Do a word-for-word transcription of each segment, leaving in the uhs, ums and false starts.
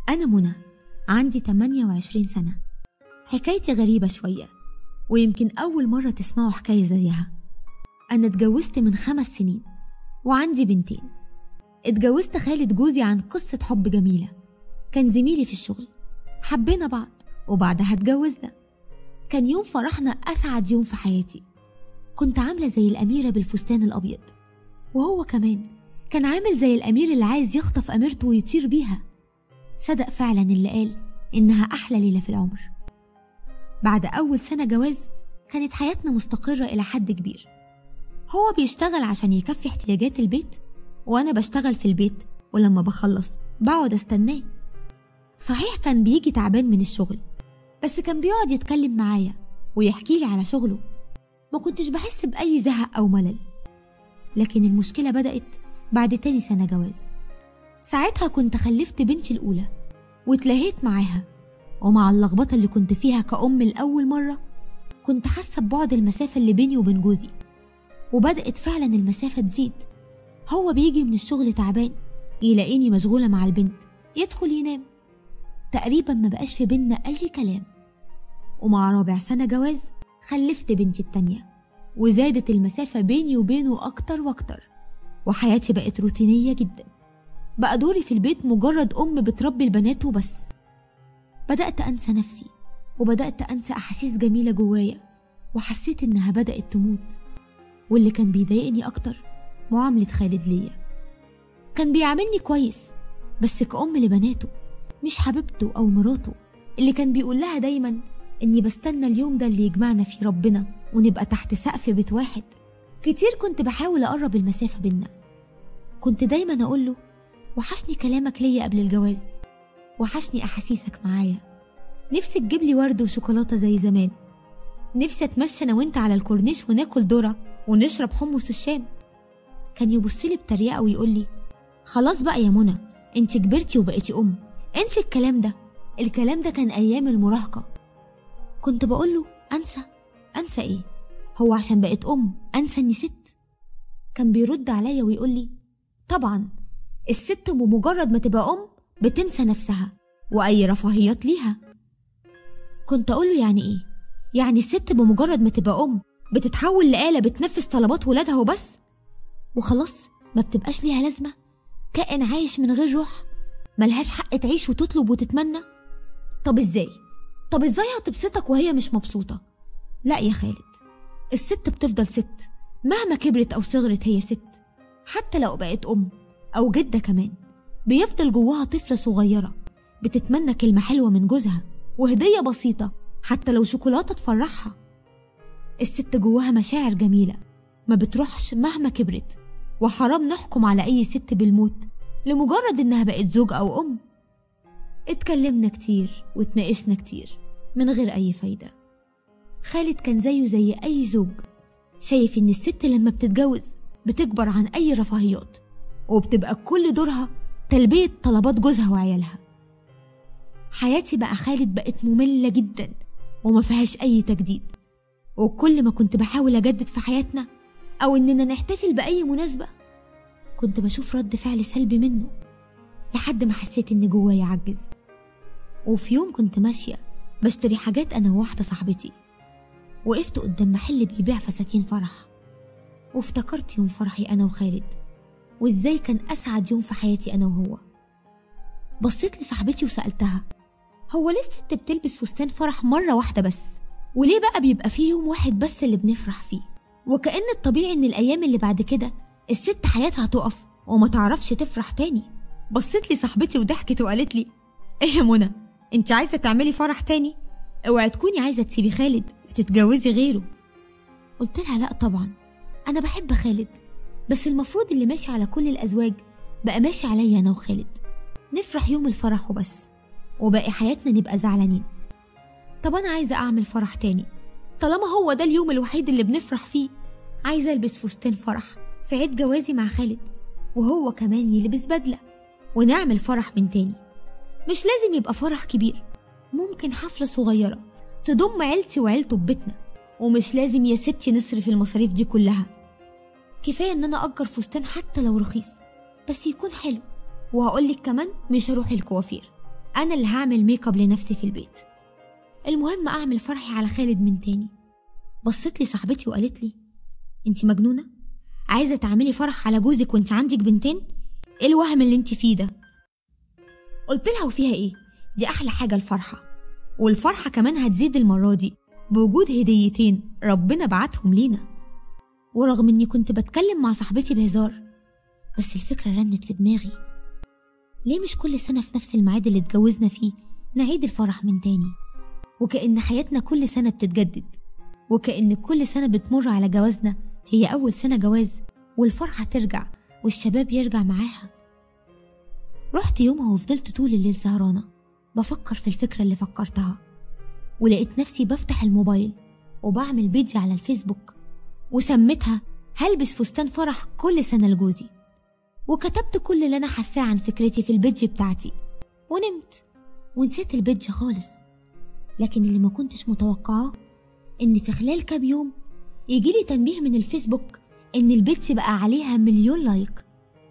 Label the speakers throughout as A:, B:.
A: أنا منى، عندي ثمانية وعشرين سنة. حكايتي غريبة شوية، ويمكن أول مرة تسمعوا حكاية زيها. أنا اتجوزت من خمس سنين وعندي بنتين. اتجوزت خالد جوزي عن قصة حب جميلة، كان زميلي في الشغل، حبينا بعض وبعدها اتجوزنا. كان يوم فرحنا أسعد يوم في حياتي. كنت عاملة زي الأميرة بالفستان الأبيض، وهو كمان كان عامل زي الأمير اللي عايز يخطف أميرته ويطير بيها. صدق فعلا اللي قال إنها أحلى ليلة في العمر. بعد أول سنة جواز كانت حياتنا مستقرة إلى حد كبير. هو بيشتغل عشان يكفي احتياجات البيت، وأنا بشتغل في البيت، ولما بخلص بقعد استناه. صحيح كان بيجي تعبان من الشغل، بس كان بيقعد يتكلم معايا ويحكي لي على شغله. ما كنتش بحس بأي زهق أو ملل. لكن المشكلة بدأت بعد تاني سنة جواز. ساعتها كنت خلفت بنتي الأولى واتلهيت معاها، ومع اللخبطة اللي كنت فيها كأم لأول مرة كنت حاسة ببعد المسافة اللي بيني وبين جوزي، وبدأت فعلا المسافة تزيد. هو بيجي من الشغل تعبان، يلاقيني مشغولة مع البنت، يدخل ينام. تقريبا ما بقاش في بينا أي كلام. ومع رابع سنة جواز خلفت بنتي التانية، وزادت المسافة بيني وبينه أكتر وأكتر، وحياتي بقت روتينية جدا. بقى دوري في البيت مجرد أم بتربي البنات وبس. بدأت أنسى نفسي، وبدأت أنسى أحاسيس جميلة جوايا، وحسيت إنها بدأت تموت. واللي كان بيضايقني أكتر معاملة خالد ليا. كان بيعاملني كويس بس كأم لبناته، مش حبيبته أو مراته اللي كان بيقول لها دايما إني بستنى اليوم ده اللي يجمعنا فيه ربنا ونبقى تحت سقف بيت واحد. كتير كنت بحاول أقرب المسافة بينا. كنت دايما أقوله وحشني كلامك ليا قبل الجواز، وحشني أحاسيسك معايا، نفسي تجيب لي ورد وشوكولاتة زي زمان، نفسي أتمشى أنا وإنت على الكورنيش وناكل ذرة ونشرب حمص الشام. كان يبصلي بتريقة ويقول لي خلاص بقى يا منى، انت كبرتي وبقيتي أم، انسي الكلام ده. الكلام ده كان أيام المراهقة. كنت بقوله أنسى؟ أنسى إيه؟ هو عشان بقيت أم أنسى إني ست؟ كان بيرد عليا ويقول لي طبعا الست بمجرد ما تبقى أم بتنسى نفسها وأي رفاهيات ليها. كنت أقوله يعني إيه؟ يعني الست بمجرد ما تبقى أم بتتحول لآلة بتنفذ طلبات ولادها وبس وخلاص، ما بتبقاش ليها لازمة، كائن عايش من غير روح، ملهاش حق تعيش وتطلب وتتمنى. طب إزاي؟ طب إزاي هتبسطك وهي مش مبسوطة؟ لا يا خالد، الست بتفضل ست مهما كبرت أو صغرت. هي ست حتى لو بقت أم أو جدة كمان، بيفضل جواها طفلة صغيرة بتتمنى كلمة حلوة من جوزها وهدية بسيطة، حتى لو شوكولاتة تفرحها. الست جواها مشاعر جميلة ما بتروحش مهما كبرت، وحرام نحكم على أي ست بالموت لمجرد إنها بقت زوج أو أم. اتكلمنا كتير واتناقشنا كتير من غير أي فايدة. خالد كان زيه زي أي زوج، شايف إن الست لما بتتجوز بتكبر عن أي رفاهيات، وبتبقى كل دورها تلبية طلبات جوزها وعيالها. حياتي بقى خالد بقت مملة جدا وما فيهاش أي تجديد، وكل ما كنت بحاول أجدد في حياتنا أو إننا نحتفل بأي مناسبة كنت بشوف رد فعل سلبي منه، لحد ما حسيت إن جوايا عجز. وفي يوم كنت ماشية بشتري حاجات أنا وواحدة صاحبتي، وقفت قدام محل بيبيع فساتين فرح، وافتكرت يوم فرحي أنا وخالد، وإزاي كان أسعد يوم في حياتي أنا وهو. بصيت لصاحبتي وسألتها هو ليه الست بتلبس فستان فرح مرة واحدة بس؟ وليه بقى بيبقى فيه يوم واحد بس اللي بنفرح فيه؟ وكأن الطبيعي إن الأيام اللي بعد كده الست حياتها تقف وما تعرفش تفرح تاني. بصيت لي صاحبتي وضحكت وقالت لي إيه يا منى، أنت عايزة تعملي فرح تاني؟ اوعي تكوني عايزة تسيبي خالد وتتجوزي غيره. قلت لها لا طبعا، أنا بحب خالد، بس المفروض اللي ماشي على كل الأزواج بقى ماشي عليا أنا وخالد، نفرح يوم الفرح وبس، وباقي حياتنا نبقى زعلانين. طب أنا عايزة أعمل فرح تاني طالما هو ده اليوم الوحيد اللي بنفرح فيه. عايزة ألبس فستان فرح في عيد جوازي مع خالد، وهو كمان يلبس بدلة، ونعمل فرح من تاني. مش لازم يبقى فرح كبير، ممكن حفلة صغيرة تضم عيلتي وعيلته ببيتنا، ومش لازم يا ستي نصرف المصاريف دي كلها. كفاية إن أنا أجر فستان حتى لو رخيص بس يكون حلو. وهقولك كمان مش هروح الكوافير، أنا اللي هعمل ميك اب لنفسي في البيت. المهم أعمل فرحي على خالد من تاني. بصت لي صاحبتي وقالت لي انتي مجنونة؟ عايزة تعملي فرح على جوزك وانت عندك بنتين؟ ايه الوهم اللي انت فيه ده؟ قلت لها وفيها ايه؟ دي أحلى حاجة الفرحة، والفرحة كمان هتزيد المرة دي بوجود هديتين ربنا بعتهم لينا. ورغم اني كنت بتكلم مع صاحبتي بهزار، بس الفكرة رنت في دماغي، ليه مش كل سنة في نفس الميعاد اللي اتجوزنا فيه نعيد الفرح من تاني؟ وكأن حياتنا كل سنة بتتجدد، وكأن كل سنة بتمر على جوازنا هي أول سنة جواز، والفرحة ترجع والشباب يرجع معاها. رحت يومها وفضلت طول الليل سهرانة بفكر في الفكرة اللي فكرتها، ولقيت نفسي بفتح الموبايل وبعمل بيدج على الفيسبوك وسميتها هلبس فستان فرح كل سنة لجوزي، وكتبت كل اللي أنا حاساه عن فكرتي في البيدج بتاعتي، ونمت ونسيت البيدج خالص. لكن اللي ما كنتش متوقعاه إن في خلال كام يوم يجيلي تنبيه من الفيسبوك إن البيدج بقى عليها مليون لايك.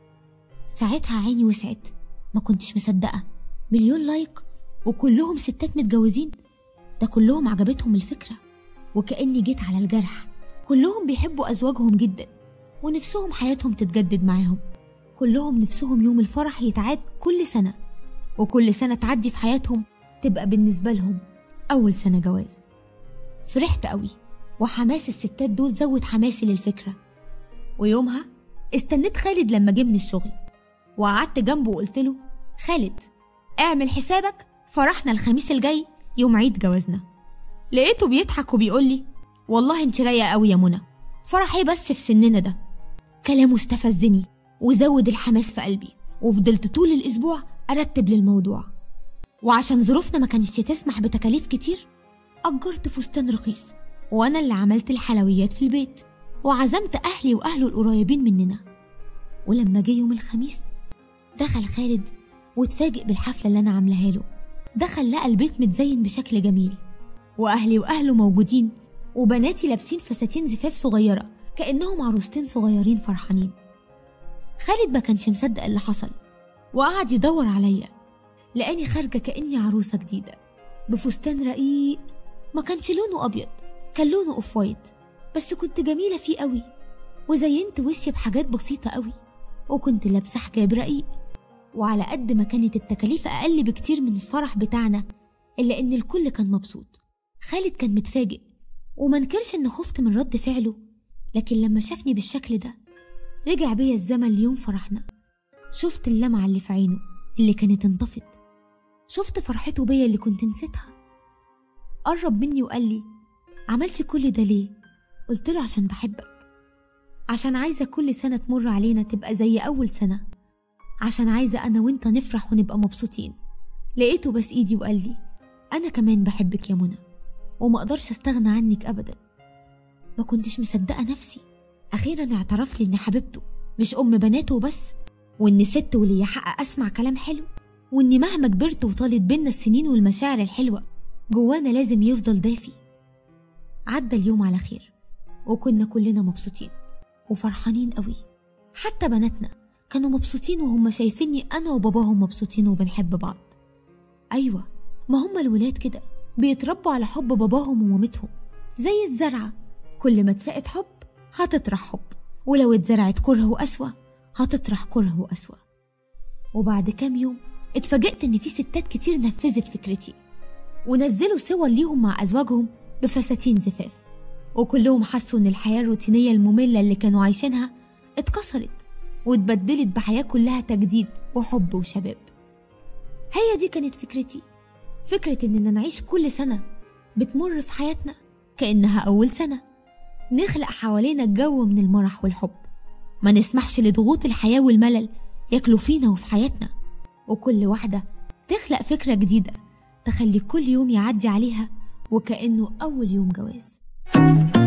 A: ساعتها عيني وسعت، ما كنتش مصدقة، مليون لايك وكلهم ستات متجوزين؟ ده كلهم عجبتهم الفكرة، وكأني جيت على الجرح. كلهم بيحبوا أزواجهم جدا ونفسهم حياتهم تتجدد معاهم، كلهم نفسهم يوم الفرح يتعاد كل سنة، وكل سنة تعدي في حياتهم تبقى بالنسبة لهم أول سنة جواز. فرحت قوي، وحماس الستات دول زود حماسي للفكرة. ويومها استنيت خالد لما جه من الشغل، وقعدت جنبه وقلت له خالد اعمل حسابك فرحنا الخميس الجاي يوم عيد جوازنا. لقيته بيضحك وبيقول لي والله انت رايقة قوي يا منى، فرح ايه بس في سننا ده؟ كلامه استفزني وزود الحماس في قلبي، وفضلت طول الأسبوع أرتب للموضوع. وعشان ظروفنا ما كانتش تسمح بتكاليف كتير، أجرت فستان رخيص، وأنا اللي عملت الحلويات في البيت، وعزمت أهلي وأهله القريبين مننا. ولما جه يوم الخميس دخل خالد واتفاجئ بالحفلة اللي أنا عاملاها له. دخل لقى البيت متزين بشكل جميل، وأهلي وأهله موجودين، وبناتي لابسين فساتين زفاف صغيرة كأنهم عروستين صغيرين فرحانين. خالد ما كانش مصدق اللي حصل، وقعد يدور عليا، لقاني خارجة كأني عروسة جديدة بفستان رقيق، ما كانش لونه أبيض، كان لونه أوف وايت، بس كنت جميلة فيه قوي، وزينت وشي بحاجات بسيطة قوي، وكنت لابسة حجاب رقيق. وعلى قد ما كانت التكاليف أقل بكتير من الفرح بتاعنا، إلا إن الكل كان مبسوط. خالد كان متفاجئ، ومنكرش إن خفت من رد فعله، لكن لما شافني بالشكل ده رجع بيا الزمن ليوم فرحنا. شفت اللمعة اللي في عينه اللي كانت انطفت، شفت فرحته بيا اللي كنت نسيتها. قرب مني وقال لي عملتي كل ده ليه؟ قلت له عشان بحبك، عشان عايزة كل سنة تمر علينا تبقى زي أول سنة، عشان عايزة أنا وإنت نفرح ونبقى مبسوطين. لقيته بس إيدي وقال لي أنا كمان بحبك يا منى، وما أقدرش أستغنى عنك أبدا. ما كنتش مصدقة نفسي، أخيرا اعترف لي إن حبيبته مش أم بناته وبس، وإني ست ولي حق أسمع كلام حلو، وإني مهما كبرت وطالت بينا السنين والمشاعر الحلوة جوانا لازم يفضل دافي. عدى اليوم على خير، وكنا كلنا مبسوطين وفرحانين قوي، حتى بناتنا كانوا مبسوطين وهم شايفيني أنا وباباهم مبسوطين وبنحب بعض. أيوة، ما هم الولاد كده بيتربوا على حب باباهم ومامتهم، زي الزرعة، كل ما اتسقت حب هتطرح حب، ولو اتزرعت كره وقسوة هتطرح كره وقسوة. وبعد كام يوم اتفاجئت إن في ستات كتير نفذت فكرتي، ونزلوا صور ليهم مع أزواجهم بفساتين زفاف، وكلهم حسوا إن الحياة الروتينية المملة اللي كانوا عايشينها اتكسرت واتبدلت بحياة كلها تجديد وحب وشباب. هي دي كانت فكرتي، فكرة إننا نعيش كل سنة بتمر في حياتنا كأنها أول سنة، نخلق حوالينا الجو من المرح والحب، ما نسمحش لضغوط الحياة والملل ياكلوا فينا وفي حياتنا، وكل واحدة تخلق فكرة جديدة تخلي كل يوم يعدي عليها وكأنه أول يوم جواز.